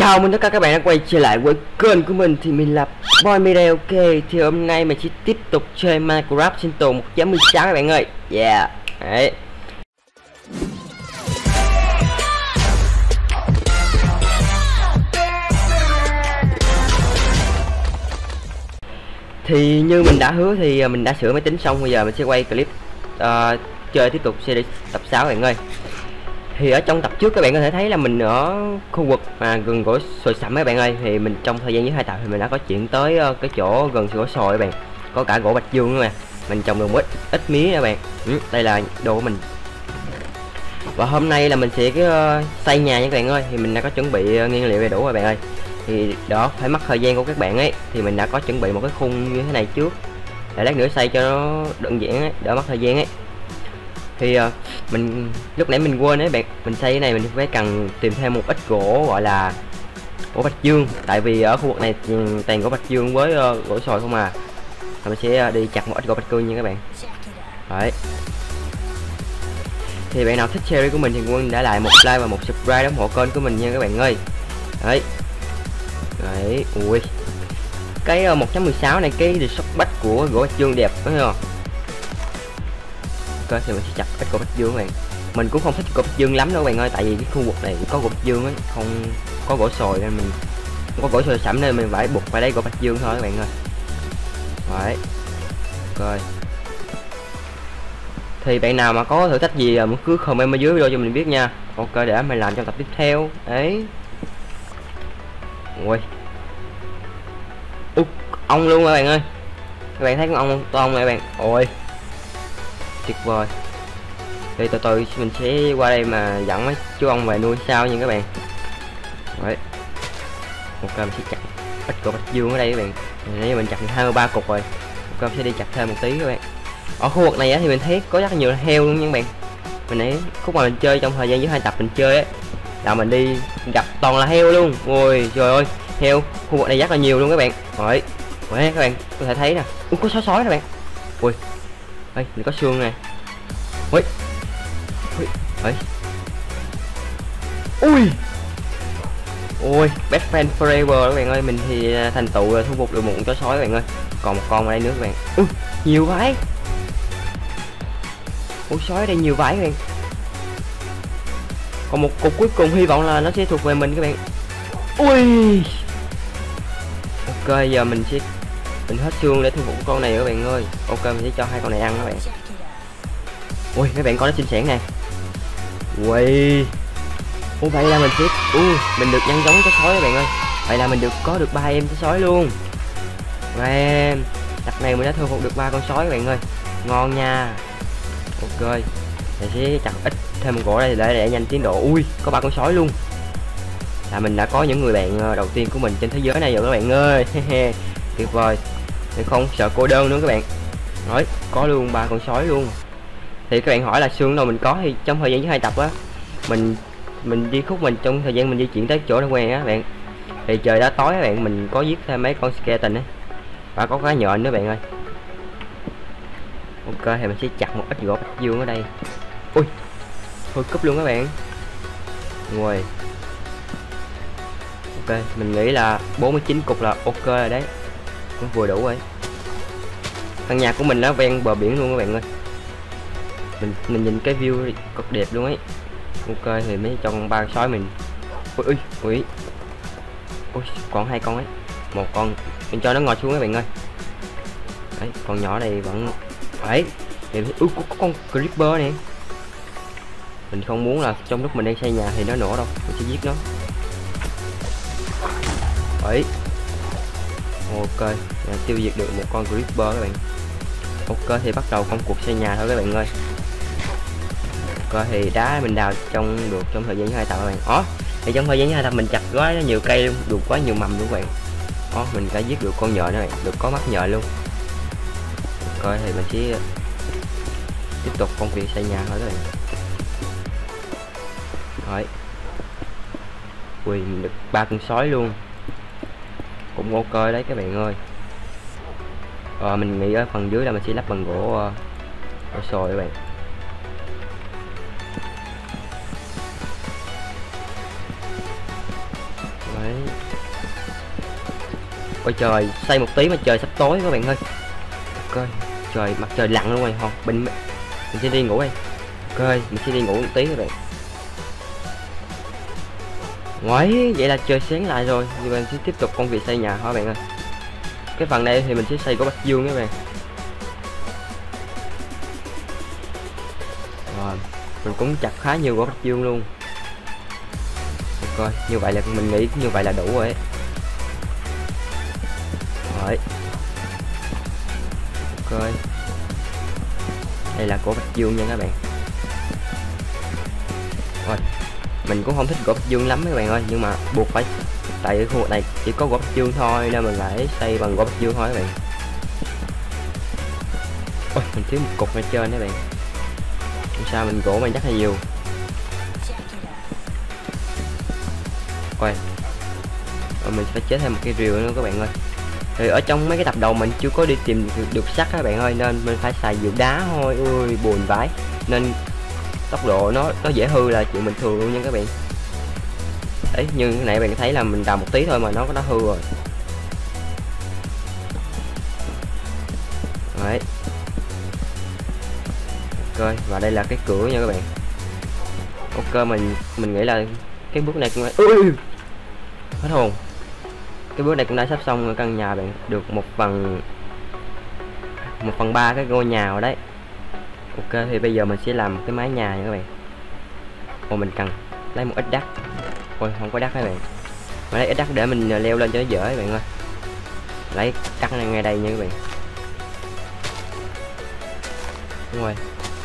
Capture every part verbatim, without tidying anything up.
Chào mừng tất cả các bạn đã quay trở lại với kênh của mình. Thì mình là Boy Mire. Ok, thì hôm nay mình sẽ tiếp tục chơi Minecraft sinh tồn một chấm mười sáu các bạn ơi. Yeah. Đấy. Thì như mình đã hứa thì mình đã sửa máy tính xong, bây giờ mình sẽ quay clip uh, chơi tiếp tục series tập sáu các bạn ơi. Thì ở trong tập trước các bạn có thể thấy là mình ở khu vực mà gần gỗ sồi sẩm các bạn ơi. Thì mình trong thời gian với hai tập thì mình đã có chuyển tới uh, cái chỗ gần gỗ sồi các bạn, có cả gỗ bạch dương nữa mà mình trồng được ít ít mía các bạn. Ừ, đây là đồ của mình. Và hôm nay là mình sẽ cái uh, xây nhà nha các bạn ơi. Thì mình đã có chuẩn bị uh, nguyên liệu đầy đủ các bạn ơi. Thì đó phải mất thời gian của các bạn ấy, thì mình đã có chuẩn bị một cái khung như thế này trước để lát nữa xây cho nó đơn giản ấy, đỡ mất thời gian ấy. Thì uh, mình lúc nãy mình quên đấy bạn, mình xây cái này mình phải cần tìm thêm một ít gỗ gọi là gỗ bạch dương, tại vì ở khu vực này toàn gỗ bạch dương với uh, gỗ sồi không à. Rồi mình sẽ uh, đi chặt một ít gỗ bạch dương nha các bạn. Đấy. Thì bạn nào thích series của mình thì quân đã lại một like và một subscribe ủng hộ kênh của mình nha các bạn ơi. Đấy. Đấy. Ui. Cái uh, một chấm mười sáu này cái resource bách của gỗ bạch dương đẹp phải không? Thì mình sẽ chặt ít gỗ bạch dương các bạn. Mình cũng không thích gỗ bạch dương lắm đâu các bạn ơi, tại vì cái khu vực này có gỗ bạch dương ấy, không có gỗ sồi nên mình không có gỗ sồi sẩm nên mình phải buộc phải lấy gỗ bạch dương thôi các bạn ơi. Đấy. Ok. Thì bạn nào mà có thử thách gì mình cứ comment ở dưới video cho mình biết nha. Ok, để mình làm trong tập tiếp theo. Đấy. Ui. Úc, ong luôn các bạn ơi. Các bạn thấy con ong không? To ong này các bạn. Ôi. Tuyệt vời. Thì từ từ mình sẽ qua đây mà dẫn mấy chú ong về nuôi sao nha các bạn. Đấy. Ok, mình sẽ chặt ít cục bạch dương ở đây các bạn. Nãy mình chặt được hai mươi ba cục rồi. Ok, mình sẽ đi chặt thêm một tí các bạn. Ở khu vực này á, thì mình thấy có rất nhiều heo luôn nha các bạn. Mình nãy khúc mà mình chơi trong thời gian với hai tập mình chơi á, là mình đi gặp toàn là heo luôn. Ôi trời ơi, heo khu vực này rất là nhiều luôn các bạn. Rồi. Đấy, các bạn có thể thấy nè. Ui, có sói sói nè bạn. Ui. Đây, mình có xương nè. Ui. Ui. Ui. Ui. Ui, best friend forever các bạn ơi, mình thì thành tựu thu phục được một con chó sói các bạn ơi. Còn một con ở đây nữa các bạn. Ui, nhiều vãi. Ui, sói ở đây nhiều vãi các bạn. Còn một cục cuối cùng hy vọng là nó sẽ thuộc về mình các bạn. Ui. Ok, giờ mình sẽ mình hết xương để thu phục con này các bạn ơi. Ok, mình sẽ cho hai con này ăn các bạn. Ui, mấy bạn coi nó xinh xẻn nè. Ui. Ủa vậy là mình sẽ ui mình được nhân giống chó sói các bạn ơi. Vậy là mình được có được ba em chó sói luôn. Và em tập này mình đã thu phục được ba con sói các bạn ơi. Ngon nha. Ok, mình sẽ chặt ít thêm một gỗ đây để để nhanh tiến độ. Ui, có ba con sói luôn. Là mình đã có những người bạn đầu tiên của mình trên thế giới này rồi các bạn ơi. Tuyệt vời. Mình không sợ cô đơn nữa các bạn. Nói có luôn ba con sói luôn. Thì các bạn hỏi là xương đâu mình có, thì trong thời gian với hai tập á, mình mình đi khúc mình trong thời gian mình di chuyển tới chỗ nó quen á bạn, thì trời đã tối các bạn, mình có giết thêm mấy con skeleton ấy và có cá nhện nữa bạn ơi. Ok, thì mình sẽ chặt một ít gỗ bạch dương ở đây. Ui, thôi cúp luôn các bạn. Ngồi. Ok, mình nghĩ là bốn mươi chín cục là ok rồi đấy, cũng vừa đủ rồi. Căn nhà của mình nó ven bờ biển luôn các bạn ơi. Mình mình nhìn cái view cực đẹp luôn ấy. Ok, thì mới cho con ba sói mình. Ui ui ui. Ui, còn hai con ấy. Một con mình cho nó ngồi xuống các bạn ơi. Đấy, con nhỏ này vẫn đấy. Thì ui, có, có con creeper này. Mình không muốn là trong lúc mình đang xây nhà thì nó nổ đâu, mình sẽ giết nó. Đấy. Ok, là tiêu diệt được một con creeper các bạn. Ok, thì bắt đầu công cuộc xây nhà thôi các bạn ơi. Ok, thì đá mình đào trong được trong thời gian với hai tập các bạn. Ó, thì trong thời gian với hai tập mình chặt quá nhiều cây luôn, được quá nhiều mầm luôn các bạn. Ó, mình đã giết được con nhện đó bạn, được có mắt nhện luôn. Ok, thì mình sẽ tiếp tục công việc xây nhà thôi các bạn. Rồi. Ui, mình được ba con sói luôn. Cũng ok đấy các bạn ơi. Ờ, mình nghĩ ở phần dưới là mình sẽ lắp bằng gỗ uh, gỗ sồi các bạn. Đấy. Ôi trời, xây một tí mà trời sắp tối các bạn ơi. Ok, trời mặt trời lặn luôn rồi không? Mình mình sẽ đi ngủ đây. Ok, mình sẽ đi ngủ một tí các bạn. Ngoái, vậy là trời sáng lại rồi. Thì mình sẽ tiếp tục công việc xây nhà thôi bạn ơi. Cái phần này thì mình sẽ xây gỗ bạch dương các bạn. Rồi, mình cũng chặt khá nhiều gỗ bạch dương luôn. Ok, như vậy là mình nghĩ như vậy là đủ rồi ấy. Rồi. Ok. Đây là gỗ bạch dương nha các bạn. Rồi. Mình cũng không thích gỗ bạch dương lắm các bạn ơi, nhưng mà buộc phải, tại cái khu vực này chỉ có gỗ bạch dương thôi nên mình phải xây bằng gỗ bạch dương thôi các bạn. Ôi, mình thiếu một cục ở trên đó bạn. Làm sao mình gỗ mình chắc là nhiều. Coi. Rồi mình phải chế thêm một cây rìu nữa các bạn ơi. Thì ở trong mấy cái tập đầu mình chưa có đi tìm được, được sắt các bạn ơi, nên mình phải xài rìu đá thôi. Ui buồn vãi. Nên tốc độ nó nó dễ hư là chuyện bình thường luôn nha các bạn. Đấy, như cái này bạn thấy là mình đào một tí thôi mà nó đã hư rồi. Đấy. Ok, và đây là cái cửa nha các bạn. Ok, mình mình nghĩ là cái bước này cũng đã... Ui! Hết hồn. Cái bước này cũng đã sắp xong rồi, căn nhà bạn được một phần một phần ba cái ngôi nhà rồi đấy. Ok, thì bây giờ mình sẽ làm cái mái nhà nha các bạn. Ồ, mình cần lấy một ít đất. Ôi, không có đất các bạn. Mà lấy ít đất để mình leo lên cho nó dễ các bạn ơi. Lấy đất này ngay đây nha các bạn. Đúng rồi.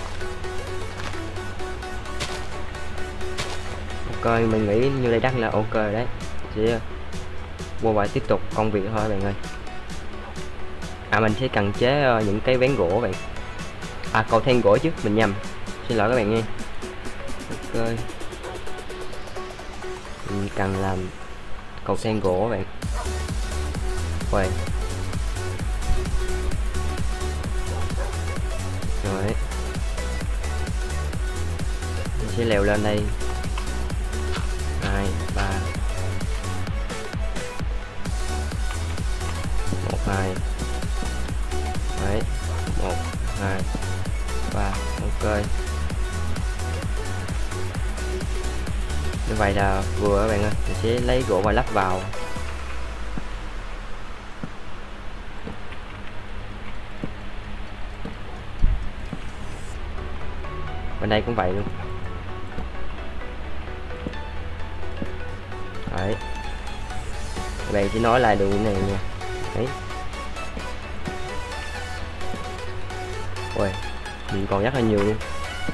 Ok, mình nghĩ như đây đất là ok rồi đấy. Sẽ qua bài tiếp tục công việc thôi bạn ơi. À, mình sẽ cần chế uh, những cái ván gỗ vậy. À, cầu thang gỗ chứ, mình nhầm. Xin lỗi các bạn nha. Ok. Mình cần làm cầu thang gỗ bạn. Rồi. Rồi. Mình sẽ leo lên đây. Hai, ba. Một, hai. Đấy. Một, hai, ba. Ok. Như vậy là vừa các bạn ơi. Mình sẽ lấy gỗ và lắp vào. Bên đây cũng vậy luôn. Đấy. Các bạn chỉ nói lại đường này nha. Đấy. Ôi, mình còn rất là nhiều luôn.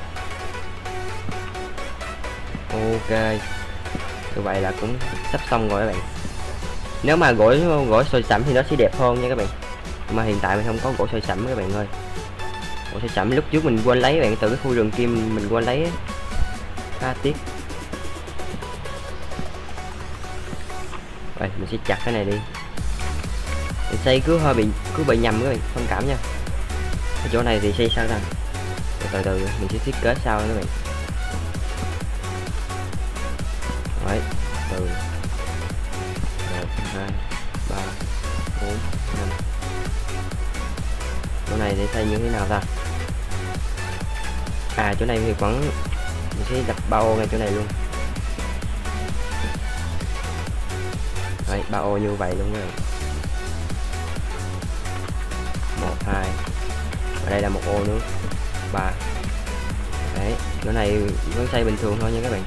Ok. Như vậy là cũng sắp xong rồi các bạn. Nếu mà gỗ gỗ sồi sẫm thì nó sẽ đẹp hơn nha các bạn. Mà hiện tại mình không có gỗ sồi sẫm các bạn ơi. Gỗ sồi sẫm lúc trước mình quên lấy bạn, từ cái khu rừng kim mình quên lấy. Khá tiếc. Rồi, mình sẽ chặt cái này đi. Mình xây cứ hơi bị cứ bị nhầm các bạn, thông cảm nha. Cái chỗ này thì xây sao ra. Từ từ mình sẽ thiết kế sau các bạn. Đấy, từ một, hai, ba, bốn, năm. Chỗ này để xây như thế nào ta? À, chỗ này thì vẫn mình sẽ đặt bao ngay chỗ này luôn. Đấy, ba ô như vậy luôn rồi. Một, hai. Ở đây là một ô nữa. Ba. Đấy, chỗ này vẫn xây bình thường thôi nha các bạn.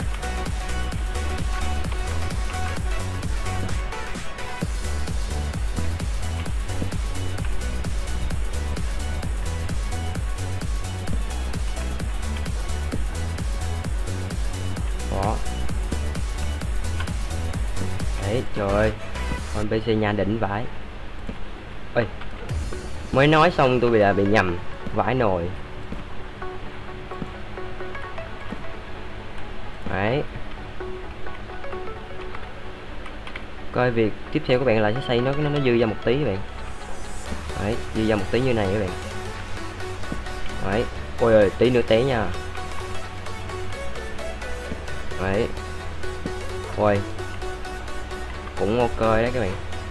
Đó. Đấy, trời ơi. Con pê xê nhà đỉnh vãi. Ơi, mới nói xong tôi bị là bị nhầm vãi nồi. Đấy. Coi việc tiếp theo các bạn là sẽ xây nó nó, nó dư ra một tí các bạn. Đấy, dư ra một tí như này các bạn. Đấy. Ôi ơi, tí nữa té nha. Đấy. Ôi. cũng ok đấy các bạn.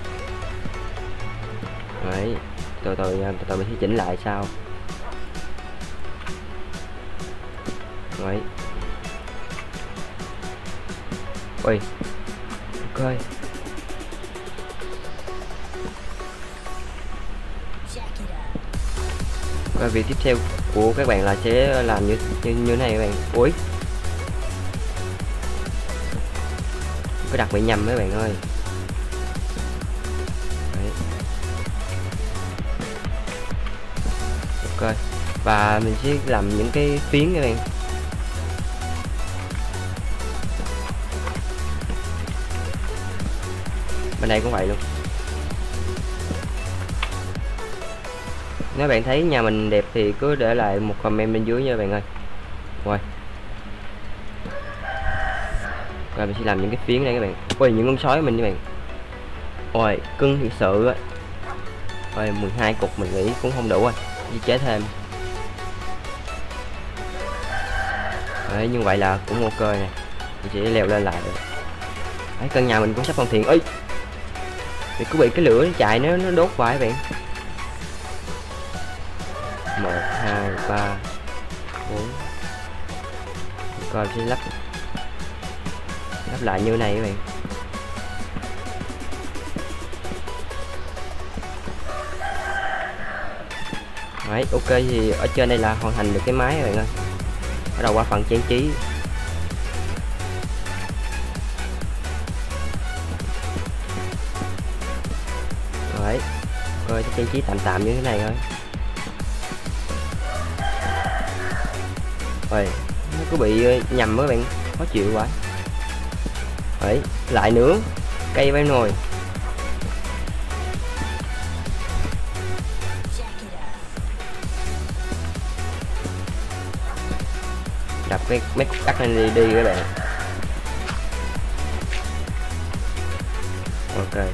Đấy, từ từ từ từ mình sẽ chỉnh lại sau. Đấy. Ui. Ok. Và việc tiếp theo của các bạn là sẽ làm như như, như thế này các bạn. Ui. Có đặt bị nhầm mấy bạn ơi. Đấy. Ok. Và mình sẽ làm những cái phiến các bạn. Bên đây cũng vậy luôn. Nếu bạn thấy nhà mình đẹp thì cứ để lại một comment bên dưới nha các bạn ơi. Rồi. Rồi mình sẽ làm những cái phiến này các bạn. Ôi những con sói mình các bạn. Ôi cưng thiệt sự á. Ôi mười hai cục mình nghĩ cũng không đủ rồi. Đi chế thêm. Đấy như vậy là cũng ok nè. Mình sẽ leo lên lại rồi. Đấy căn nhà mình cũng sắp hoàn thiện. Ấy. Thì cứ bị cái lửa chạy nó nó đốt vào các bạn. Một, hai, ba, bốn. Coi sẽ lắp lắp lại như này các bạn. Đấy ok thì ở trên đây là hoàn thành được cái máy các bạn ơi. Bắt đầu qua phần trang trí. Đấy coi cái trang trí tạm tạm như thế này thôi. Rồi nó cứ bị nhầm các bạn, khó chịu quá. Đấy lại nữa cây với nồi. Đập cái mấy cục cắt lên đi, đi các bạn. Ok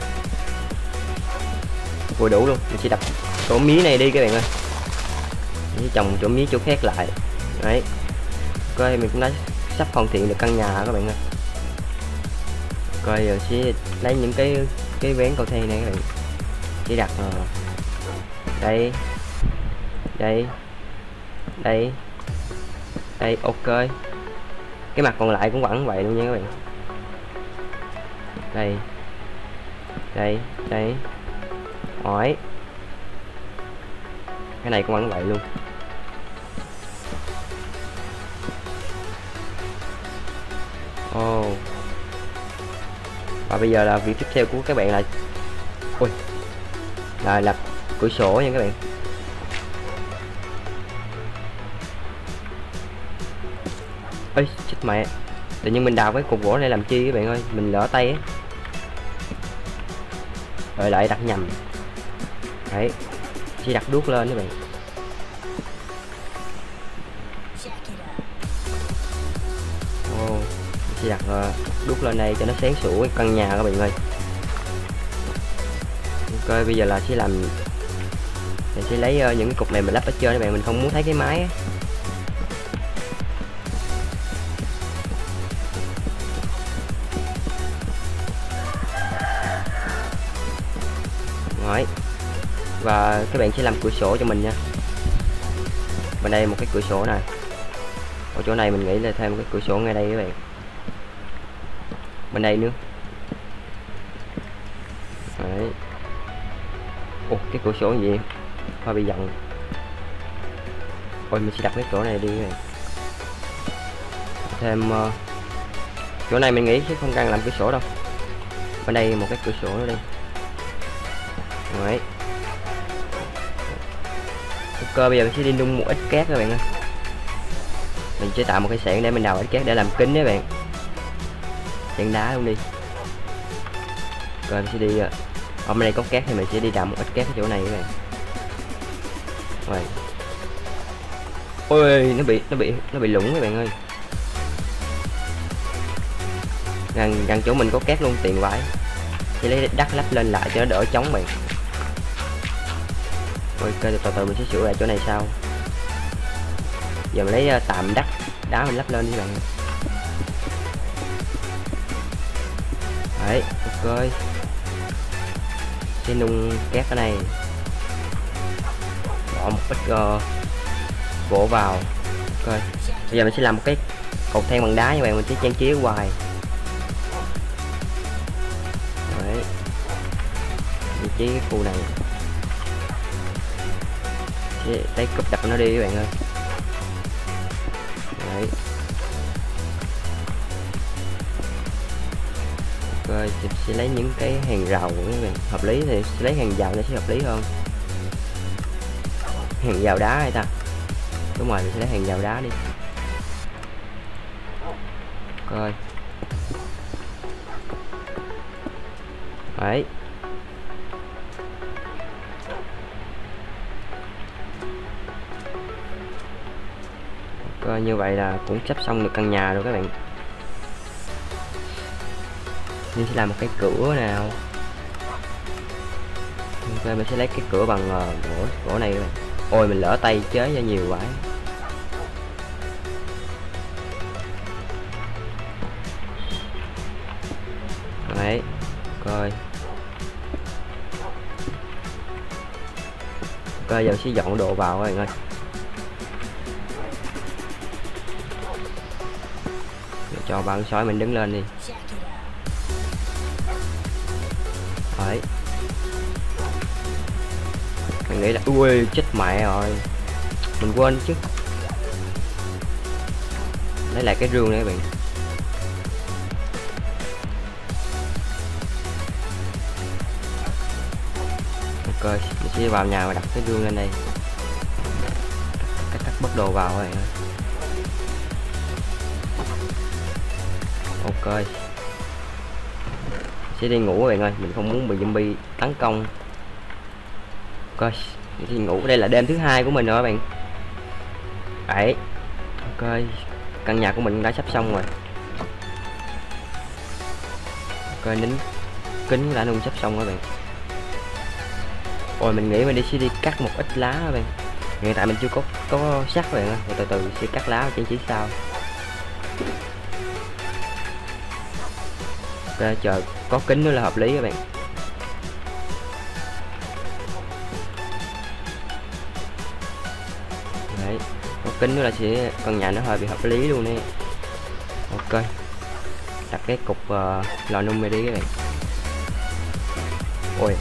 vừa đủ luôn. Mình sẽ đập chỗ mía này đi các bạn ơi. Mình sẽ trồng chỗ mía chỗ khác lại. Đấy ok mình cũng đã sắp hoàn thiện được căn nhà các bạn ơi. Coi giờ sẽ lấy những cái cái vén cầu thang này các bạn, chỉ đặt uh, đây đây đây đây. Ok cái mặt còn lại cũng vẫn vậy luôn nha các bạn. Đây đây đây. Hỏi cái này cũng vẫn vậy luôn. Oh. Và bây giờ là việc tiếp theo của các bạn là ui là lập cửa sổ nha các bạn. Ơi chết mẹ, tự nhiên mình đào cái cục gỗ này làm chi các bạn ơi, mình lỡ tay á. Rồi lại đặt nhầm. Đấy chỉ đặt đuốc lên các bạn. Oh. Chỉ đặt uh, đuốc lên đây cho nó sáng sủa cái căn nhà các bạn ơi. Ok bây giờ là sẽ làm, mình sẽ lấy uh, những cái cục này mình lắp ở trên các bạn, mình không muốn thấy cái máy á. Rồi. Và các bạn sẽ làm cửa sổ cho mình nha. Bên đây một cái cửa sổ này. Ở chỗ này mình nghĩ là thêm một cái cửa sổ ngay đây các bạn. Bên đây nữa. Đấy. Ồ cái cửa sổ gì hoa bị giận. Ôi mình sẽ đặt cái chỗ này đi các bạn. Thêm uh, chỗ này mình nghĩ sẽ không cần làm cửa sổ đâu. Bên đây một cái cửa sổ nữa đi. Đấy. Ok bây giờ mình sẽ đi nung một ít cát các bạn ơi. Mình sẽ tạo một cái xẻng để mình đào ít cát để làm kính đấy bạn. Xẻng đá luôn đi. Rồi mình sẽ đi ở bên đây có cát thì mình sẽ đi đào một ít cát ở chỗ này các bạn. Rồi. Ôi nó bị nó bị nó bị lủng các bạn ơi. Gần gần chỗ mình có cát luôn, tiện vãi. Chỉ lấy đất lắp lên lại cho nó đỡ chống bạn. Ok từ từ mình sẽ sửa lại chỗ này sau. Giờ mình lấy uh, tạm đất đá mình lắp lên đi bạn. Đấy, ok. Sẽ nung cát ở đây, bỏ một ít uh, gỗ vào. Ok, bây giờ mình sẽ làm một cái cột thang bằng đá nha bạn, mình sẽ trang trí ở ngoài. Đấy, trang trí cái khu này, sẽ lấy cúp đập nó đi các bạn ơi. Đấy, ok, sẽ, sẽ lấy những cái hàng rào của các bạn, hợp lý thì sẽ lấy hàng rào nó sẽ hợp lý hơn. Hàng rào đá hay ta, đúng rồi, mình sẽ lấy hàng rào đá đi. Coi đấy, coi như vậy là cũng sắp xong được căn nhà rồi các bạn. Mình sẽ làm một cái cửa nào. Ok, mình sẽ lấy cái cửa bằng uh, gỗ gỗ này các bạn. Ôi mình lỡ tay chế ra nhiều quá. Đấy, coi. Coi giờ sẽ dọn đồ vào các bạn ơi. Để cho bạn sói mình đứng lên đi. Đấy. Mình nghĩ là ui chết mẹ rồi. Mình quên chứ. Lấy lại cái rương này các bạn. Ok, mình sẽ vào nhà và đặt cái rương lên đây. Cắt cắt bất đồ vào rồi. Ok. Sẽ đi ngủ các bạn ơi, mình không muốn bị zombie tấn công. Ok, mình sẽ đi ngủ. Đây là đêm thứ hai của mình rồi các bạn. Đấy. Ok, căn nhà của mình đã sắp xong rồi. Ok, nín kính đã luôn sắp xong các bạn. Rồi mình nghĩ mình đi sẽ đi cắt một ít lá các bạn. Hiện tại mình chưa có có sắt các bạn ơi, từ từ sẽ cắt lá và trang trí sau. Ok, chờ có kính nữa là hợp lý các bạn. Đấy, có kính nữa là sẽ căn nhà nó hơi bị hợp lý luôn nè. Ok, đặt cái cục uh, lò nung này đi các bạn. Ôi,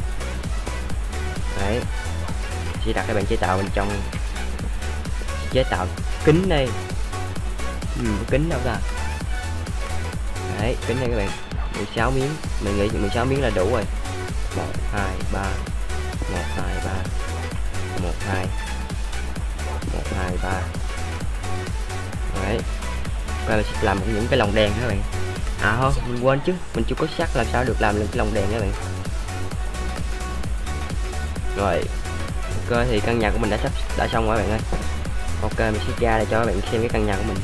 đấy, chỉ đặt cái bàn chế tạo bên trong, chế tạo kính đây. Ừ, kính đâu ra? Đấy, kính đây các bạn, mười sáu miếng, mình nghĩ mười sáu miếng là đủ rồi. Một hai ba, một hai ba, một hai, một hai ba. Đấy, và mình sẽ làm những cái lồng đèn các bạn. À thôi, mình quên chứ, mình chưa có sắt làm sao được làm lên cái lồng đèn các bạn. Rồi, ok thì căn nhà của mình đã sắp đã xong rồi các bạn ơi. Ok, mình sẽ ra để cho các bạn xem cái căn nhà của mình.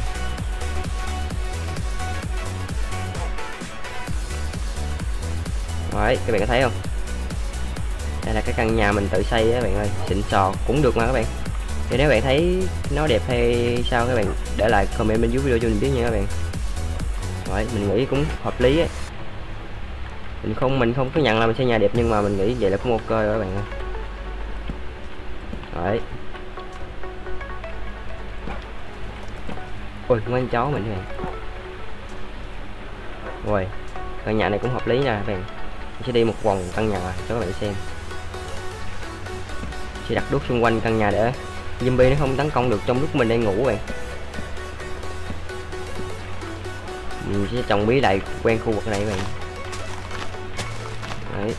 Đấy, các bạn có thấy không? Đây là cái căn nhà mình tự xây các bạn ơi, xịn sò cũng được mà các bạn. Thì nếu bạn thấy nó đẹp hay sao các bạn để lại comment bên dưới video cho mình biết nha các bạn. Đấy, mình nghĩ cũng hợp lý ấy. Mình không mình không có nhận là mình xây nhà đẹp nhưng mà mình nghĩ vậy là cũng ok rồi các bạn ơi. Đấy. Ôi, con chó mình này. Rồi, căn nhà này cũng hợp lý nha các bạn. Mình sẽ đi một vòng căn nhà cho các bạn xem. Sẽ đặt đuốc xung quanh căn nhà để zombie nó không tấn công được trong lúc mình đang ngủ bạn. Mình sẽ trồng bí lại quen khu vực này các bạn. Đấy.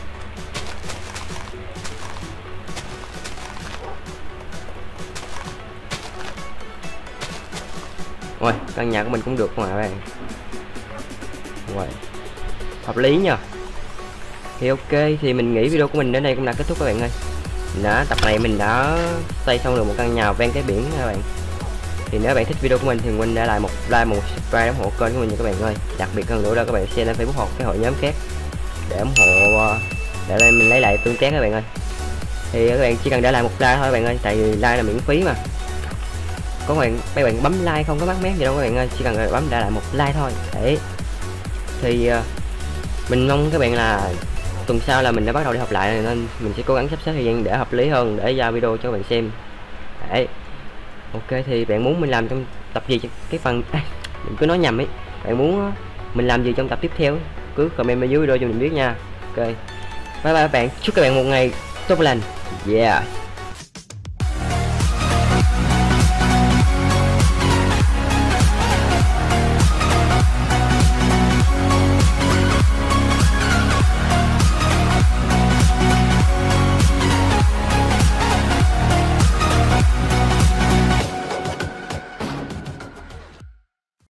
Rồi, căn nhà của mình cũng được mà các bạn. Rồi, hợp lý nha. Thì ok, thì mình nghĩ video của mình đến đây cũng đã kết thúc các bạn ơi. Đã tập này mình đã xây xong được một căn nhà ven cái biển các bạn. Thì nếu bạn thích video của mình thì mình để lại một like, một subscribe ủng hộ kênh của mình nha các bạn ơi. Đặc biệt hơn nữa là các bạn share lên Facebook hoặc cái hội nhóm khác để ủng hộ, để lên mình lấy lại tương tác các bạn ơi. Thì các bạn chỉ cần để lại một like thôi các bạn ơi, tại vì like là miễn phí mà. Có bạn các bạn bấm like không có mắc mét gì đâu các bạn ơi, chỉ cần bấm để lại một like thôi. Đấy. Thì uh, Mình mong các bạn là tuần sau là mình đã bắt đầu đi học lại nên mình sẽ cố gắng sắp xếp thời gian để hợp lý hơn để ra video cho các bạn xem. Đấy. Ok thì bạn muốn mình làm trong tập gì cái phần à, mình cứ nói nhầm ấy. Bạn muốn mình làm gì trong tập tiếp theo cứ comment bên dưới video cho mình biết nha. Ok. Bye bye các bạn. Chúc các bạn một ngày tốt lành. Yeah.